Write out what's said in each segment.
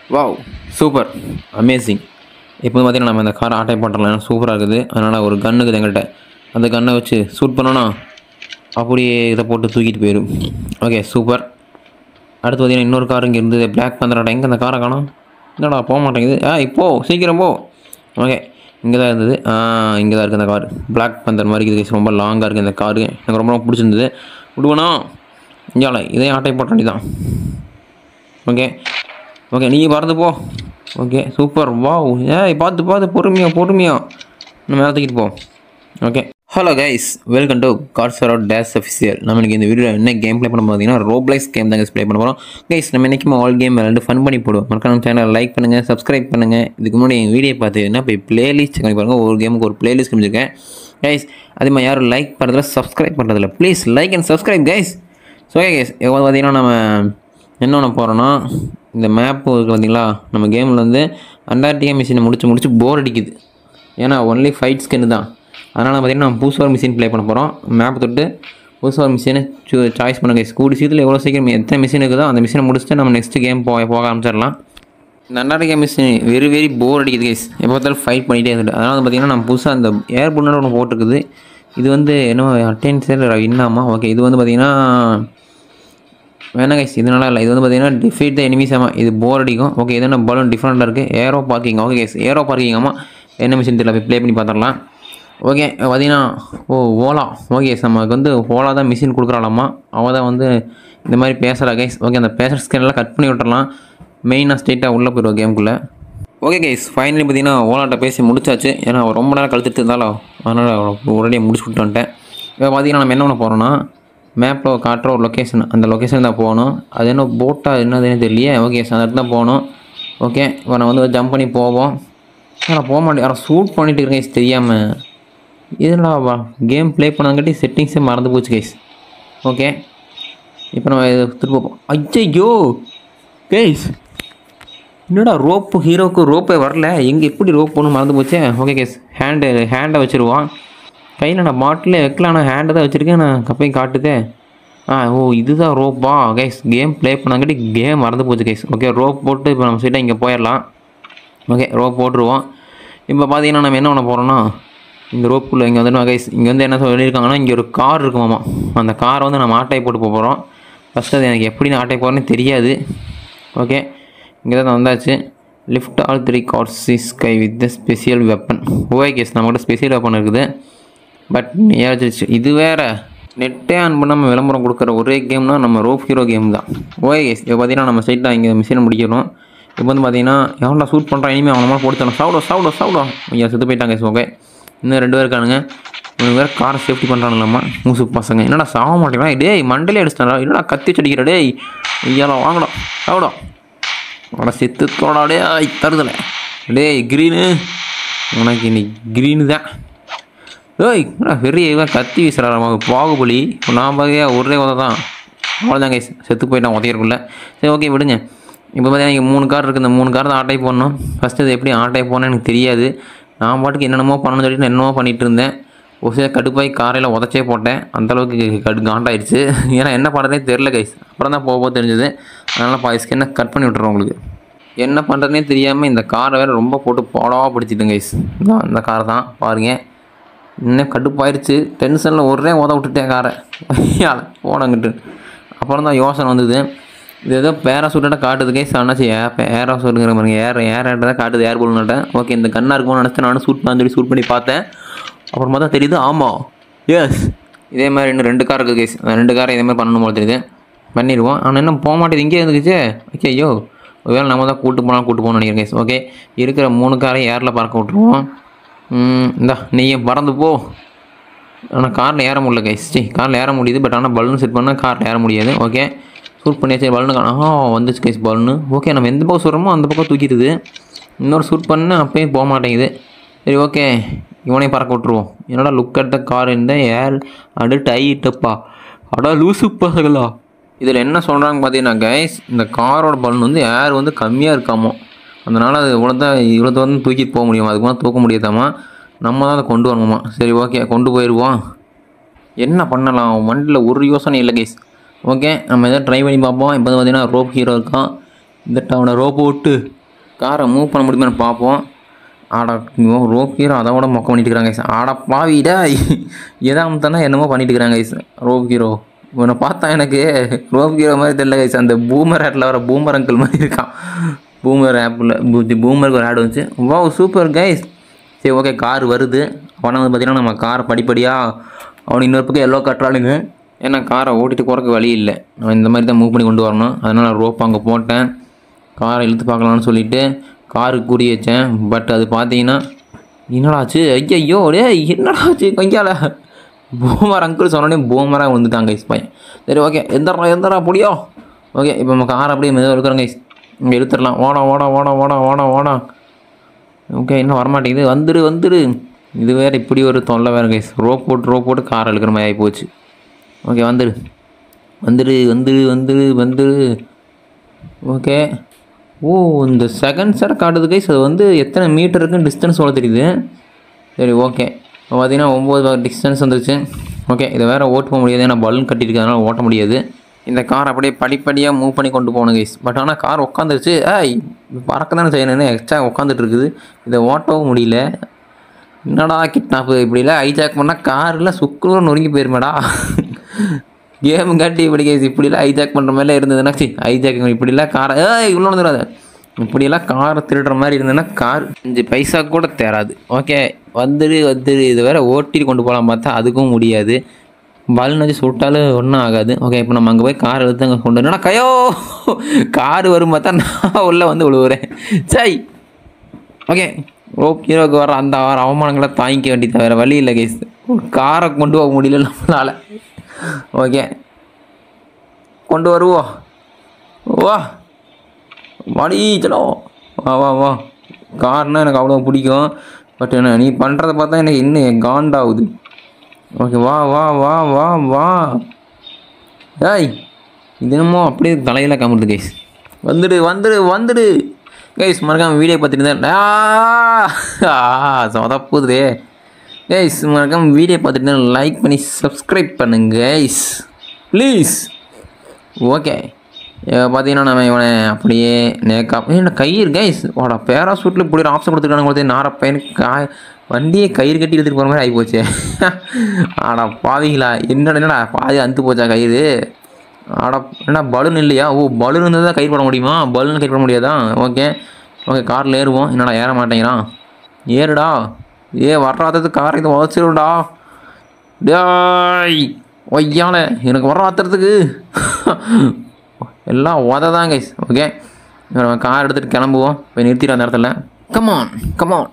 Wow super amazing. இப்போ பார்த்தீங்கன்னா நம்ம இந்த காரை ஆட்டை போட்டுடலாம், சூப்பராக இருக்குது. அதனால் ஒரு கன் இருக்குது எங்கள்கிட்ட, அந்த கன்னை வச்சு ஷூட் பண்ணோன்னா அப்படியே இதை போட்டு தூக்கிட்டு போயிடும். Okay super. அடுத்து பார்த்தீங்கன்னா இன்னொரு கார் இங்கே இருந்தது, பிளாக் பந்தராடா. எங்கே அந்த காரை காணோம்? என்னடா போக மாட்டேங்குது. இப்போ சீக்கிரம் போ. ஓகே இங்கே தான் இருந்தது. இங்கே தான் இருக்குது அந்த கார், பிளாக் பந்தர் மாதிரி இருக்குது. ரொம்ப லாங்காக இருக்குது இந்த காரு, எனக்கு ரொம்ப பிடிச்சிருந்தது. விடுவேனா இங்கே இதே ஆட்டை போட்ட வேண்டி தான். ஓகே ஓகே நீங்கள் பறந்து போ. Okay super. வாவ் பார்த்து பொறுமையாக நம்ம மேலே தூக்கிட்டு போ. Okay hello guys, welcome to cars for dash official. நம்ம இன்றைக்கி இந்த வீடியோவில் என்ன கேம் ப்ளே பண்ண பார்த்தீங்கன்னா ரோப்ளெக்ஸ் கேம் தான் ப்ளே பண்ண போகிறோம். கைஸ் நம்ம இன்றைக்கும் ஆல் கேம் விளையாண்டு ஃபன் பண்ணி போடுவோம். மறக்காம சேனல் லைக் பண்ணுங்கள், சப்ஸ்கிரைப் பண்ணுங்கள். இதுக்கு முன்னாடி எங்கள் வீடியோ பார்த்துன்னா போய் ப்ளேலிஸ்ட் பண்ணி பாருங்கள். ஒரு கேமுக்கு ஒரு ப்ளேலிஸ்ட் காமிச்சிருக்கேன் கைஸ். அதே மாதிரி யாரும் லைக் பண்ணுறதில்ல, சப்ஸ்கிரைப் பண்ணுறதில்ல. Please like and subscribe guys. So guys இப்போ பார்த்தீங்கன்னா நம்ம என்ன பண்ண போகிறோன்னா, இந்த மேப்பு இருக்குது பார்த்தீங்களா, நம்ம கேமில் வந்து அண்டார்டிகா மிஷினை முடிச்சு போர் அடிக்குது. ஏன்னா ஒன்லி ஃபைட் ஸ்கின்னு தான். அதனால் பார்த்திங்கன்னா நம்ம புதுசாக ஒரு மிஷின் ப்ளே பண்ண போகிறோம். மேப் தொட்டு புதுசாக ஒரு மிஷினை சாய்ஸ் பண்ணுங்க. கூடி சீக்கிரம் எவ்வளோ சீக்கிரம் எத்தனை மிஷின் இருக்குதோ அந்த மிஷினை முடிச்சுட்டு நம்ம நெக்ஸ்ட் கேம் போக ஆரம்பிச்சிடலாம். இந்த அண்டார்டிகா மிஷின் வெரி போர் அடிக்குது கைஸ். எப்போ பார்த்தாலும் ஃபைட் பண்ணிகிட்டே இருந்துட்டு. அதனால் பார்த்திங்கன்னா நம்ம புதுசாக அந்த ஏர் புல்னு ஒன்று போட்டிருக்குது. இது வந்து என்ன அட்டென்ஷன் இன்னாமா. ஓகே இது வந்து பார்த்திங்கன்னா வேணா கைஸ், இதனால இல்லை. இது வந்து பார்த்திங்கன்னா டிஃபீட் த எனிமீஸ். இது போர் அடிக்கும். ஓகே இது என்ன பலூன் டிஃப்ரெண்ட்டாக இருக்குது. Aero parking. Okay guys aero parking. என்ன மிஷின் தெரியல, போய் ப்ளே பண்ணி பார்த்துடலாம். ஓகே பார்த்தீங்கன்னா ஓலா. ஓகே நமக்கு வந்து ஓலா தான் மிஷின் கொடுக்குறாளாமா. அவள் தான் வந்து இந்த மாதிரி பேசுகிறா கைஸ். ஓகே அந்த பேசுகிற ஸ்கேனெல்லாம் கட் பண்ணி விட்டுறலாம். மெயினாக ஸ்ட்ரெயிட்டாக உள்ளே போயிடுவோம் கேமுக்குள்ளே. ஓகே கைஸ் ஃபைனலி பார்த்தீங்கன்னா ஓலாட்ட பேசி முடிச்சாச்சு. ஏன்னா அவள் ரொம்ப நேரம் கழுத்துட்டு இருந்தாலும் அதனால் உடனே முடிச்சு விட்டு வந்துட்டேன். இப்போ பார்த்தீங்கன்னா நம்ம என்ன பண்ண போகிறோன்னா, மேப்பில் காட்டுற ஒரு லொக்கேஷன், அந்த லொக்கேஷன் தான் போகணும். அது என்ன போட்டாக என்னதுன்னு தெரியலையே. ஓகே அந்த இடத்துல தான் போகணும். ஓகே இப்போ நான் வந்து ஜம்ப் பண்ணி போவோம். நான் போக மாட்டேன், யாரும் ஷூட் பண்ணிட்டு இருக்கேன் கைஸ் தெரியாமல். இதெல்லாம் கேம் ப்ளே பண்ணாங்கட்டி செட்டிங்ஸே மறந்து போச்சு கைஸ். ஓகே இப்போ நம்ம திருப்போம். ஐயோ கைஸ் என்னடா ரோப்பு, ஹீரோவுக்கு ரோப்பே வரல. எங்கே எப்படி ரோப் ஒன்று மறந்து போச்சு. ஓகே கைஸ் ஹேண்டை வச்சுருவான். கையில் நான் பாட்டிலே வைக்கல, ஆனால் ஹேண்டை தான் வச்சுருக்கேன். நான் கப்பையும் காட்டுதே. இதுதான் ரோப்பா கைஸ். கேம் ப்ளே பண்ணாங்கட்டி கேம் மறந்து போச்சு கைஸ். ஓகே ரோப் போட்டு இப்போ நம்ம சைட்டாக இங்கே போயிடலாம். ஓகே ரோப் போட்டுருவோம். இப்போ பார்த்தீங்கன்னா நம்ம என்ன பண்ண போகிறோன்னா, இந்த ரோப்புக்குள்ளே இங்கே வந்து கைஸ் இங்கே வந்து என்ன சொல்லியிருக்காங்கன்னா, இங்கே ஒரு கார் இருக்குமாம்மா. அந்த காரை வந்து நம்ம ஆட்டை போட்டு போகிறோம். ஃபஸ்ட்டு அது எனக்கு எப்படி நான் ஆட்டை போகிறேன்னு தெரியாது. ஓகே இங்கே தான் வந்தாச்சு. Lift all 3 cars sky with the special weapon. Okay guys நம்மகிட்ட ஸ்பெஷல் வெப்பன் இருக்குது. பட் ஏதாச்சும் இது வேறு நெட்டே ஆன் பண்ணாமல் விளம்பரம் கொடுக்குற ஒரே கேம்னா நம்ம ரோப் ஹீரோ கேம் தான். ஓகே கேஸ் இப்போ பார்த்தீங்கன்னா நம்ம சைட்டாக இங்கே மிஷினை முடிக்கணும். இப்போ வந்து பார்த்தீங்கன்னா எவன்டா ஷூட் பண்ணுறான், இனிமேல் அவனை போட்டு தரணும். சாப்பிடா ஐயா செத்து போயிட்டாங்க கைஸ். ஓகே இன்னும் 2 பேர் இருக்கானுங்க. 3 பேர் காரை சேஃப்டி பண்ணுறானுங்களாம்மா மூசு பசங்க. என்னடா சாக மாட்டேங்கிறா. டேய் மண்டலே அடிச்சிட்டாடா. என்னடா கத்தி வச்சடிக்கிற. டேய் ஐயாடா வாங்கடா சாப்பிடா. அவட செத்து தோடாடே தருதலை. டேய் க்ரீனு உனக்கு இன்னைக்கு க்ரீனு தான். டேய் பெரிய கத்தி வீசுறாங்க பாகுபலி. நான் பாகையா ஒரே உதவி தான். அவ்வளோதான் கைஸ் செத்து போயிட்டான் உதையறக்குள்ள. சரி ஓகே விடுங்க. இப்போ பார்த்தீங்கன்னா இங்கே 3 கார் இருக்குது. இந்த 3 கார் தான் ஆட்டை போடணும். ஃபஸ்ட்டு இது எப்படி ஆட்டை போடணும்னு எனக்கு தெரியாது. நான் பாட்டுக்கு என்னென்னமோ பண்ணணும்னு சொல்லிட்டு என்னமோ பண்ணிகிட்டு இருந்தேன். ஒரு சில கடுப்பாய் காரையில் உதச்சே போட்டேன். அந்தளவுக்கு காண்டாயிடுச்சு. ஏன்னா என்ன பண்ணுறதே தெரில கைஸ். அப்புறம் தான் போக தெரிஞ்சது. அதனால் பாதி ஸ்கின்னை கட் பண்ணி விட்டுறோம். உங்களுக்கு என்ன பண்ணுறதுனே தெரியாமல் இந்த காரை வேறு ரொம்ப போட்டு போடாவாக பிடிச்சிட்டேன் கைஸ். இந்த கார் தான் பாருங்கள். இன்னும் கடுப்பாயிருச்சு. டென்ஷனில் ஒரே விட்டுட்டேன் காரை போனங்கிட்டு. அப்புறம் தான் யோசனை வந்தது. இது ஏதோ பேராசூட்டாக காட்டுது கைஸ். ஆனாச்சு பேராசூட்டுங்கிற மாதிரி ஏர் தான் காட்டுது, ஏர் போல்னாட்ட. ஓகே இந்த கண்ணாக இருக்கும்னு நினச்சிட்டு நானும் ஷூட் பண்ணி பார்த்தேன். அப்புறமா தான் தெரியுது ஆமாம் எஸ் இதே மாதிரி இன்னும் 2 கார் இருக்குது கைஸ். அந்த 2 காரை இதே மாதிரி பண்ணணும் போல தெரியுது. பண்ணிடுவோம். ஆனால் இன்னும் போக மாட்டேது, இங்கே இருந்துச்சு. ஓகே ஐயோ ஒருவேளை நம்ம தான் கூட்டு போகணும்னு நினைக்கிறேன் கைஸ். ஓகே இருக்கிற 3 காரையும் ஏரில் பறக்க விட்ருவோம். இந்தா நீயும் பறந்து போ. ஆனால் காரில் ஏற முடியல கைஸ். காரில் ஏற முடியுது, பட் ஆனால் பலூன் செட் பண்ணால் காரில் ஏற முடியாது. ஓகே ஷூட் பண்ணியாச்சு. பலூனுக்கு வந்துச்சு கைஸ் பலூனு. ஓகே நம்ம எந்த பக்கம் சொல்கிறோமோ அந்த பக்கம் தூக்கிடுது. இன்னொரு ஷூட் பண்ணு அப்பயும் போக மாட்டேங்குது. சரி ஓகே இவனையும் பறக்க விட்ருவோம். என்னடா லுக் அட் த கார் இந்த ஏர் அடு டைட்டப்பா அடா லூசு பசங்களா. இதில் என்ன சொல்கிறாங்க பார்த்தீங்கன்னா கைஸ், இந்த காரோட பலூன் வந்து ஏர் வந்து கம்மியாக இருக்காமோ, அதனால் அது இவ்வளோ வந்து தூக்கிட்டு போக முடியுமா, அதுக்கு மேலே தூக்க முடியாதாம்மா. நம்ம தான் அதை கொண்டு வரணுமா. சரி ஓகே கொண்டு போயிடுவோம். என்ன பண்ணலாம் வண்டியில் ஒரு யோசனை இல்லை கைஸ். ஓகே நம்ம எதாவது ட்ரை பண்ணி பார்ப்போம். இப்போ வந்து பார்த்தீங்கன்னா ரோப் ஹீரோ இருக்கான். இந்த டவுனை ரோப்பு விட்டு காரை மூவ் பண்ண முடியுமான்னு பார்ப்போம். ஆடா ரோப் ஹீரோ அதை விட மொக்க பண்ணிட்டு இருக்கிறாங்க கைஸ். ஆடா பாவிடா எதாமத்தானா என்னமோ பண்ணிட்டு இருக்கிறாங்க கைஸ். ரோப் ஹீரோ இவனை பார்த்தா எனக்கு ரோப் ஹீரோ மாதிரி தெரியல கைஸ். அந்த பூமர் ஆட்டில் வர பூமர் அங்கிள் மாதிரி இருக்கான். பூமர் ஆப்பில் பூமருக்கு ஒரு ஆடு வந்துச்சு. வா சூப்பர் கைஸ். சரி ஓகே கார் வருது. பணம் வந்து பார்த்திங்கன்னா நம்ம காரை படிப்படியாக அவனுக்கு இன்னொரு பக்கம் எல்லோ கட்டுறானுங்க. ஏன்னா காரை ஓட்டிட்டு போகிறக்கு வழி இல்லை. நான் இந்த மாதிரி தான் மூவ் பண்ணி கொண்டு வரணும். அதனால் ரோப் அங்கே போட்டேன். காரை இழுத்து பார்க்கலான்னு சொல்லிவிட்டு காருக்கு கூடி வச்சேன். பட் அது பார்த்தீங்கன்னா என்னடாச்சு ஐயோ டே என்னடாச்சு கொஞ்சால பூமர் அங்கிள் சொன்னோடனே பூமராக வந்துட்டாங்க கைஸ் பையன். சரி ஓகே எந்தரா புடியோ. ஓகே இப்போ நம்ம காரை அப்படியே மெதுவாக இருக்கிறோம் கைஸ். இங்கே இழுத்துடலாம். ஓடா. ஓகே இன்னும் வரமாட்டேங்குது. வந்துரு. இது வேறு இப்படி ஒரு தொல்லை வேறு கைஸ். ரோப் போட்டு காரை இழுக்கிற மாதிரி ஆகி போச்சு. ஓகே வந்துரு. ஓகே இந்த செகண்ட் சைடை காட்டுது கைஸ். அது வந்து எத்தனை மீட்டர் இருக்குன்னு டிஸ்டன்ஸ் சொல்ல தெரியுது. சரி ஓகே இப்போ பார்த்தீங்கன்னா 9 டிஸ்டன்ஸ் வந்துருச்சு. ஓகே இதை வேறு ஓட்ட போக முடியாது. ஏன்னா பலூன் கட்டியிருக்கு அதனால் ஓட்ட முடியாது. இந்த கார் அப்படியே படிப்படியாக மூவ் பண்ணி கொண்டு போகணும் கைஸ். பட் ஆனால் கார் உட்காந்துருச்சு. பறக்க தானே செய்யணுன்னு எக்ஸ்ட்ரா உட்காந்துட்டு இருக்குது. இதை ஓட்டவும் முடியல. என்னடா கிட்னாப்பு இப்படிலாம் ஹைஜாக் பண்ணால் காரில் சுக்குநூறு நொறுங்கி போயிருமேடா. கேம் காட்டி இப்படி கேஸ் இப்படிலாம் ஹைஜாக் பண்ணுற மாதிரிலாம் இருந்ததுன்னா ஹைஜாக் இப்படிலாம் காரை இவ்வளோ வந்துடாது. இப்படியெல்லாம் காரை திருடுற மாதிரி இருந்ததுன்னா கார் 5 பைசா கூட தேராது. ஓகே வந்துடு இது வேறு ஓட்டிட்டு கொண்டு போகலாம் பார்த்தா அதுக்கும் முடியாது. பலூன் வச்சு சுட்டாலும் ஒன்றும் ஆகாது. ஓகே இப்போ நம்ம அங்கே போய் கார் எடுத்து அங்கே கொண்டு வரணும். கையோ கார் வரும் பார்த்தா நான் உள்ளே வந்து விழுவுறேன். சரி ஓகே ரோப் ஹீரோக்கு வர அந்த அவமானங்களை தாங்கிக்க வேண்டியது வேறு வழி இல்லை கேஸ். காரை கொண்டு போக முடியல நம்மளால். ஓகே கொண்டு வருவோம். வா வாடி சலோ வா. கார்னால் எனக்கு அவ்வளோ பிடிக்கும். பட் என்ன நீ பண்ணுறத பார்த்தா எனக்கு இன்னும் காண்டாகுது. ஓகே வா ஏய் இது என்னமோ அப்படியே தலையில் கமுடுது கைஸ். வந்துடு கைஸ். மறக்காம வீடியோ பார்த்துட்டு சொதப்புது கைஸ். மறக்காம வீடியோ பார்த்துட்டு லைக் பண்ணி சப்ஸ்கிரைப் பண்ணுங்க கைஸ் ப்ளீஸ். ஓகே பார்த்தீங்கன்னா நம்ம இவனை அப்படியே என்ன கயிறு கைஸ். பேராசூட்டில் இப்படி ஒரு ஆப்ஷன் கொடுத்துருக்கானு கொடுத்து நாரப்பையனுக்கு வண்டியை கயிறு கட்டி எடுத்துகிட்டு போகிற மாதிரி ஆகி போச்சு. பாவிங்களா என்னடா பாதி அந்து போச்சா கயிறு. என்ன பலூன் இல்லையா? பலூன் இருந்தால் தான் கயிறு போட முடியுமா? பலூன் கயிறு போட முடியாதா? ஓகே காரில் ஏறுவோம். என்னடா ஏற மாட்டேங்கிறான். ஏறுடா வர்றாதது காரை இதை உதச்சிடும்டா. டேய் ஒய்யால எனக்கு வர ஆத்துறதுக்கு எல்லாம் உததான் கைஸ். ஓகே நம்ம கார் எடுத்துகிட்டு கிளம்புவோம். போய் நிறுத்திடும் அந்த இடத்துல. கமான்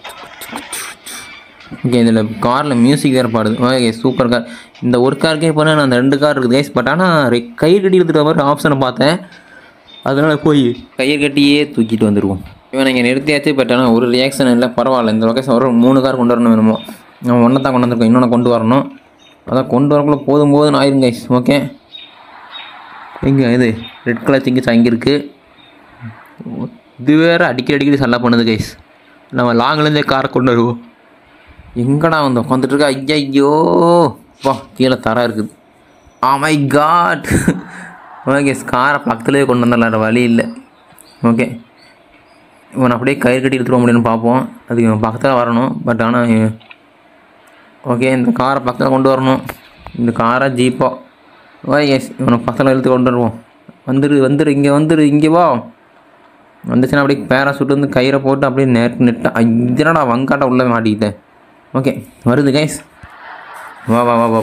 ஓகே இதில் காரில் மியூசிக் வேறு பாடுது. Okay super car. இந்த ஒரு காருக்கே போனால் நான் அந்த 2 கார் இருக்குது கைஸ். பட் ஆனால் கயிறு கட்டி எடுத்துகிற மாதிரி ஆப்ஷனை பார்த்தேன். அதனால் போய் கயிறு கட்டியே தூக்கிட்டு வந்துடுவோம். இவன் இங்கே நிறுத்தியாச்சு. பட் ஆனால் ஒரு ரியாக்ஷன் இல்லை. பரவாயில்ல. இந்த லொக்கேஷன் ஒரு 3 கார் கொண்டு வரணும் வேணுமோ. நம்ம ஒன்றை தான் கொண்டு வந்திருக்கோம். இன்னொன்று கொண்டு வரணும். அதான் கொண்டு வரக்குள்ளே போதும் ஆயிரும் கைஸ். ஓகே எங்கே இது ரெட் கலர் திங்கிச்சு அங்கே இருக்குது. இது வேறு அடிக்கடி சல்லா பண்ணுது கைஸ். நம்ம லாங்கிலேருந்தே காரை கொண்டு வருவோம். எங்கடா வந்து உட்காந்துட்ருக்கா? ஐயோ வா கீழே தர இருக்குது. My God. ஓகே காரை பக்கத்துலேயே கொண்டு வந்துடலாம். வழி இல்லை. ஓகே இவன் அப்படியே கயிறு கட்டி எடுத்துருவ முடியும்னு பார்ப்போம். அதுக்கு இவன் பக்கத்தில் வரணும். பட் ஆனால் ஓகே இந்த காரை பக்கத்தில் கொண்டு வரணும். இந்த காரை ஜீப்போ ஓகே இவனை பக்கத்தில் இழுத்து கொண்டு வருவோம். இங்கே வா. வந்துச்சுன்னா அப்படியே பேராசூட் வந்து கயிறை போட்டு அப்படியே நெட்டா இதனடா வங்காட்டை உள்ளே மாட்டிக்கிட்டேன். ஓகே வருது கைஸ். வா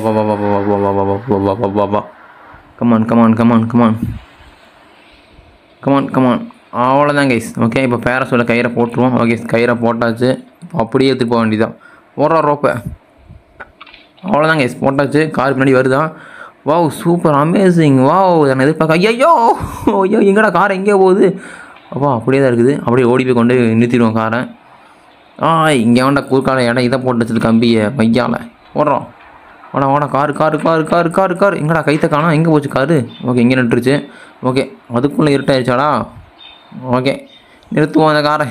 கமான் அவ்வளோதான் கைஸ். ஓகே இப்போ பேராசூட்டில் கயிறை போட்டுருவோம். ஓகே கயிறை போட்டாச்சு. அப்படியே எடுத்துகிட்டு போக வேண்டியதான். ஓடுறா ரோப்பை. அவ்வளோதான் கைஸ் போட்டாச்சு. காருக்கு முன்னாடி வருதான். Wow super amazing. வாவ் நான் எதிர்பார்க்க. ஐயோ எங்கடா கார் எங்கேயோ போகுது. அப்படியே தான் இருக்குது. அப்படியே ஓடி போய் கொண்டு நிறுத்திடுவோம் காரை. இங்கே வேண்டா குறுக்கால இடம் இதை போட்டு வச்சது கம்பியை மையால் ஓடுறோம். ஓடா காரு எங்கடா கைத்தை காணோம். எங்கே போச்சு காரு? ஓகே இங்கே நின்றுச்சு. ஓகே அதுக்குள்ளே இருட்டாயிருச்சாடா. ஓகே நிறுத்துவோம் அந்த காரை.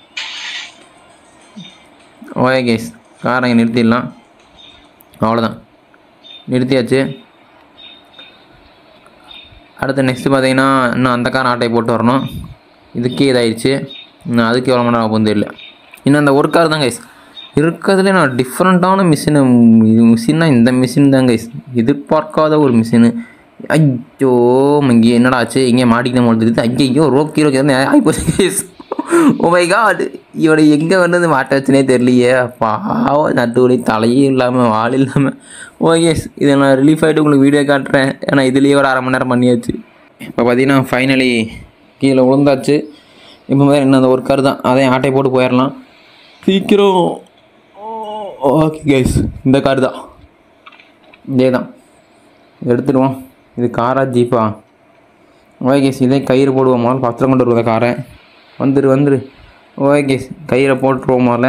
ஓகே கேஸ் காரை இங்கே நிறுத்திடலாம். அவ்வளோதான் நிறுத்தியாச்சு. அடுத்து நெக்ஸ்ட்டு பார்த்தீங்கன்னா இன்னும் அந்த கார் ஆட்டை போட்டு வரணும். இதுக்கே இதாகிடுச்சு. இன்னும் அதுக்கு எவ்வளோ மணி நேரம் ஆகும் தெரியல. இன்னும் அந்த ஒரு கார் தான் கைஸ் இருக்கிறதுலே நான் டிஃப்ரெண்ட்டான மிஷின்னா இந்த மிஷின் தான் கைஸ். எதிர்பார்க்காத ஒரு மிஷினு. ஐயோ இங்கே என்னடா ஆச்சு, இங்கே மாட்டிக்கணும் போது ஐயோ ரோக்கி ஆகிப்போச்சு கைஸ். ஓ மை காட், இவனை எங்கே வந்து மாட்ட வச்சுனே தெரியலையே. பாவம் நட்டுவலி, தலையும் இல்லாமல் வால் இல்லாமல். ஓகே, இதை நான் ரிலீஃப் ஆகிட்டு உங்களுக்கு வீடியோ காட்டுறேன். ஏன்னா இதுலேயே ஒரு 1/2 மணி நேரம் பண்ணியாச்சு. இப்போ பார்த்தீங்கன்னா ஃபைனலி கீழே விழுந்தாச்சு. இப்போ மாதிரி என்ன அந்த ஒரு கார் தான், அதையும் ஆட்டை போட்டு போயிடலாம் சீக்கிரம். ஓகே கைஸ், இந்த கார் தான், இதே தான் எடுத்துடுவோம். இது காரா ஜீப்பா? ஓகே கேஸ், இதே கயிறு போடுவோம். முதல்ல பத்திரம் கொண்டு வருவத காரை. வந்துரு. ஓகே கேஸ், கயிறை போட்டுருவோம் முதல்ல.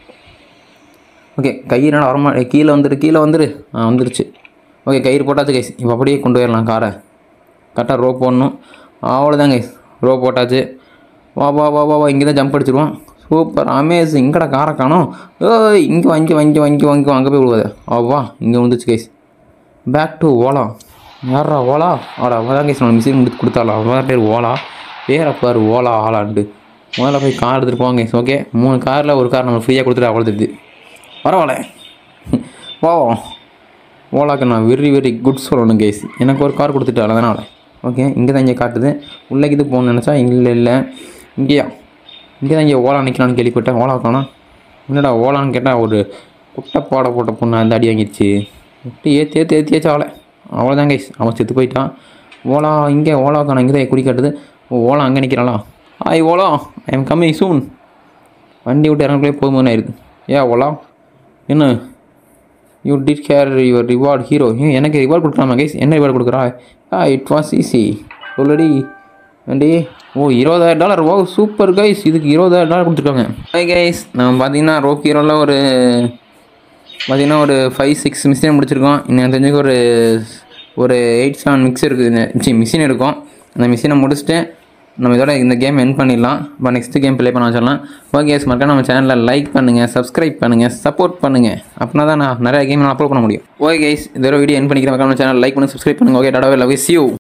ஓகே, கயிறுனால வரமா, கீழே வந்துரு. வந்துருச்சு. ஓகே, கயிறு போட்டாச்சு கைஸ். இப்போ அப்படியே கொண்டு போயிடலாம் காரை. கரெக்டாக ரோப் போடணும். அவ்வளோதான் கைஸ், ரோப் போட்டாச்சு. வா இங்கே தான் ஜம்ப் அடிச்சிடுவோம். Super, amazing. இங்கடா காரை காணோம். ஓய், இங்கே வாங்கி அங்கே போய் விடுவாது. வா, இங்கே வந்துச்சு கைஸ். Back to Ola. யாரா ஓலா? அவதான் கைஸ் நம்ம மிஷின் முடித்து கொடுத்தாலாம். அவன் பேர் ஓலா. பேரை பாரு, ஓலா ஆளாண்டு. முதல்ல போய் கார் எடுத்துகிட்டு போவாங்க கைஸ். ஓகே, 3 காரில் ஒரு கார் நம்ம ஃப்ரீயாக கொடுத்துட்டு அவ்வளோது பரவாயில்ல. போவோம். ஓலாக்கு நான் வெரி குட் சொல்லணும் கைஸ். எனக்கு ஒரு கார் கொடுத்துட்டாள் அதனால். ஓகே, இங்கே தான் இங்கே காட்டுது. உள்ளே இது போகணுன்னு நினச்சா இல்லை இங்கே தான் இங்கே ஓலா நிற்கலான்னு கேள்விப்பட்டேன். ஓலா காணோம். என்னடா ஓலான்னு கேட்டால் ஒரு குட்டை போட்ட பொண்ணு அந்த அடி வாங்கிடுச்சு. ஏற்றி அவளை. அவ்வளோதான் கைஸ், அவன் செத்து போயிட்டான். ஓலா இங்கே ஓலா காணோம். இங்கே தான் குறி காட்டுது. ஓலா அங்கே நிற்கிறாளா? Hi Ola, I am coming soon. வண்டி விட்டு இறங்கக்குள்ளே போகும்போது ஆயிருக்கு. ஓலா என்ன you did care your reward hero. எனக்கு ரிவார்ட் கொடுக்கலாமா கைஸ்? என்ன ரிவார்ட் கொடுக்குறா? It was easy already. வண்டி $20,000. ஓ சூப்பர் கைஸ், இதுக்கு $20,000 கொடுத்துருக்காங்க. ஓகே கைஸ், நம்ம பார்த்தீங்கன்னா ரோப் ஹீரோவில் ஒரு 5-6 மிஷினை முடிச்சிருக்கோம். இன்னும் தெரிஞ்சுக்க ஒரு 8-7 மிஷின் இருக்கும். அந்த மிஷினை முடிச்சுட்டு நம்ம இதோட இந்த கேம் என் பண்ணிடலாம். இப்போ நெக்ஸ்ட்டு கேம் ப்ளே பண்ண வச்சிடலாம். ஓகே கைஸ், மறக்காம நம்ம சேனலில் லைக் பண்ணுங்கள், சப்ஸ்கிரைப் பண்ணுங்கள், சப்போர்ட் பண்ணுங்கள். அப்படின்னா தான் நான் நிறைய கேம் அப்லோட் பண்ண முடியும். ஓகே கைஸ், இதோட வீடியோ என் பண்ணிக்கிறேன். மறக்காம சேனல் லைக் பண்ணி சப்ஸ்கிரைப் பண்ணுங்கள். ஓகே, டாடா, லவ் யூ.